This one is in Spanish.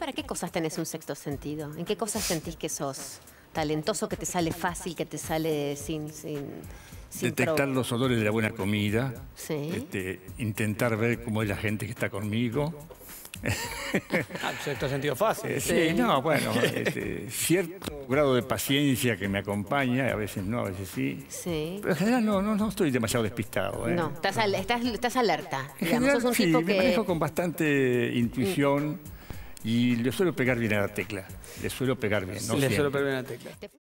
para qué cosas tenés un sexto sentido? ¿En qué cosas sentís que sos talentoso, que te sale fácil, que te sale sin Detectar los olores de la buena comida, Sí. Intentar ver cómo es la gente que está conmigo. Sexto sentido fácil. Sí, no, bueno, cierto grado de paciencia que me acompaña, a veces no, a veces sí. Sí. Pero en general no estoy demasiado despistado. No, estás alerta. En Digamos, general, sos un sí, tipo me que... manejo con bastante intuición y le suelo pegar bien a la tecla. Le suelo pegar bien, ¿no? Le suelo Siempre. perder una tecla.